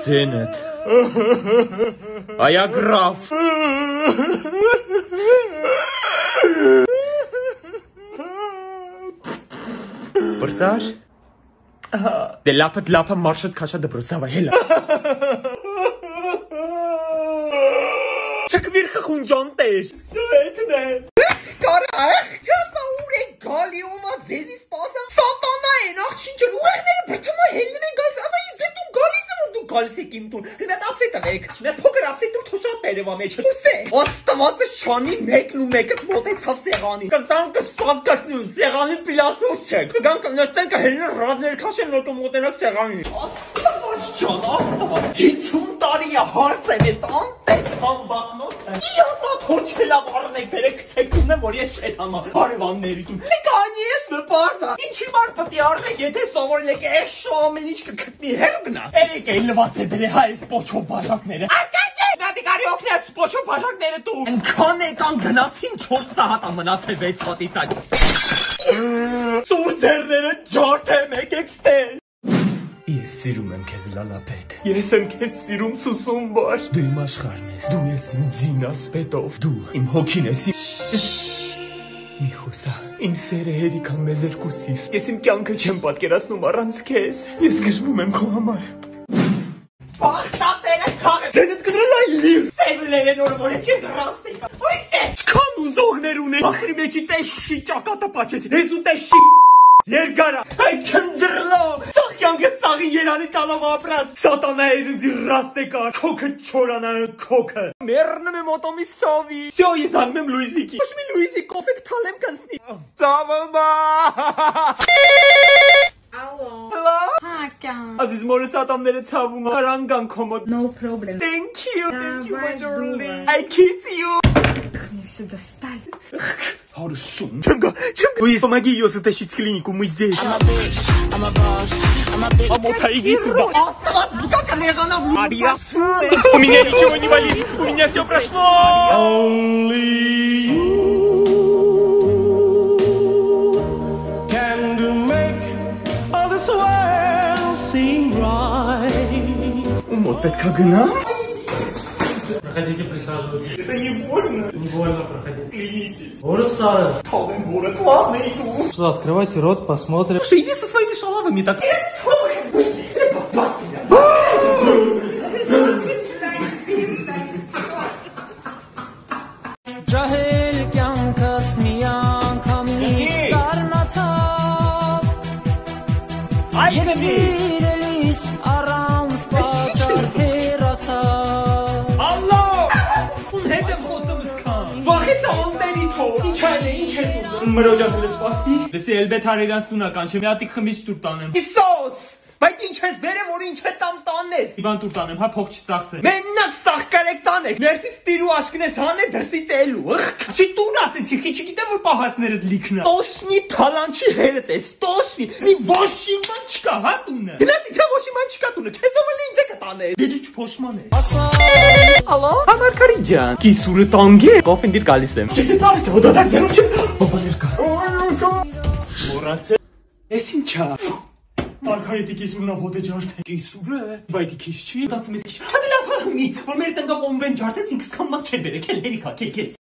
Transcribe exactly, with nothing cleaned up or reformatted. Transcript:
Ձենդ։ Այագրավ։ Բրծար։ Դե լապըտ լապը մարշըտ կաշա դպրոսավա հելա։ Չկվիրխը խունջան տես։ Սովետն է։ Կարա, կասա ուր է գալի ոմա ձեզի սպասա։ Սատանա են, աղ շինչել ուղեղները բրթումա հելնում են գալիս, ասա ես դու գալիս եմ, որ դու գալիս եք իմ տուն։ Հնատ ապսետ եմ եկ, շնատ փոքր ապսետ դու թոշատ տերևա մեջ։ Ուս է, աստվածը շանի մեկն ու մեկը մոտեցավ սեղանի։ Կստան կսավ կաշնի ու սեղանի պիլասուս չեք։ Կգան կնշտեն կհելնեն ռադներ կաշեն նոտո մոտենակ սեղանի։ Աստված ճան, աստված, հիցում տարի է հարս եմ ես անտետ համբաղնոտ է։ Իատատ հոչելավ առնեք բերեք կցեկում եմ, որ ես չետ համա հարևանների տուն։ Լեկանի ես նպարզա, ինչի մար պտի առնեք, եթե սովորել եք էս շո ամեն ինչ կգտնի հերու գնա։ Երեք է լված է դրե հայ ես պոչով բաժակները։ Արկաչ է, նատի կարի օգնես պոչով բաժակները տու։ Ընքան եկան գնացին չորս սահատ ամնաց է վեց հատից այդ։ Սուր ձերները ջորդ եմ եկեք ստեն։ Ես սիրում եմ քեզ լալապետ։ Ես եմ քեզ սիրում սուսում բար։ Դու իմ աշխարհն ես, դու ես իմ ձինաս պետով, դու իմ հոգին ես։ Մի խոսա, իմ սերը հերիքան մեզ երկուսիս։ Ես իմ կյանքը չեմ պատկերացնում առանց քեզ։ Ես գժվում եմ քո համար։ Բախտատերը քաղ է։ Ձենդ կդրել այ լիր։ Սևլեր են օրը, որ ես քեզ ռաստ եկա։ Որիս է։ Չքան ուզողներ ունես։ Ախրի մեջից է շի ճակատը պաչեց։ Ես ուտ է շի Երգարա, այ քնձրլո, սաղ կյանքը սաղի երանի տալով ապրած, սատանա երնձի ռաստեկա, քոքը չորանանը քոքը, մերնում եմ ոտոմի սովի, սյո ես անում եմ լույզիկի, ոչ մի լույզիկ կոֆեք թալեմ կնցնի, ծավմա, Ալո, Հլո, հակյան, ազիզ մորը սատամները ծավում, հարանգան կոմոդ, No problem, Thank you, thank you my darling, I kiss you, Мне все достали. Хорошо. Чемга, чемга. Вы помоги ее затащить в клинику, мы здесь. А вот иди сюда. Мария, у меня ничего не болит, у меня все прошло. Only you can make all this world seem right. Вот это как гна? Проходите, присаживайтесь. Это не больно? Не больно проходить. Клянитесь. Урсары. Талый город, ладно, иду. Что, открывайте рот, посмотрим. Слушай, иди со своими шалавами так. Մրոջակուլը սպասի, լսի էլբետ հարերանց տունական չեմ, յատիկ խմիչ տուր տանեմ։ Իսոս, բայց ինչ ես բերը, որ ինչ է տամ տանես։ Իվան տուր տանեմ, հա փող չծախսե։ Մեննակ սաղ կարեք տանեք, ներսից տիրու աշկնես հանե դրսից էլու, չի տուն ասեցի, խի չգիտեմ, որ պահասներդ լիքնա։ Տոշնի թալանչի հերդ ես, տոշնի, մի ոշիման չկա, հա տունը։ Գնաս իթա ոշիման չկա տունը, քեզ ով էլ ինձ է կտանես։ Դե դու չփոշման ես։ Ալո, համարկարի ջան, կիսուրը տանգ է, կոֆենդիր գալիս եմ։ Չես ինձ արդ, հոդադար ձերու չեմ, բաբա ներկա։ Մորացե, ես ինչա։ Մարգարետի կիսուրնավ հոտ է ջարդ է։ Կիսուրը, բայդի կիս չի, դացում ես կիս։ Հադի լավ հա մի, որ մեր տնգավ ոնվեն ջարդեց ինքս կամմակ չեր բերեք, էլ հերիքա, կել կել։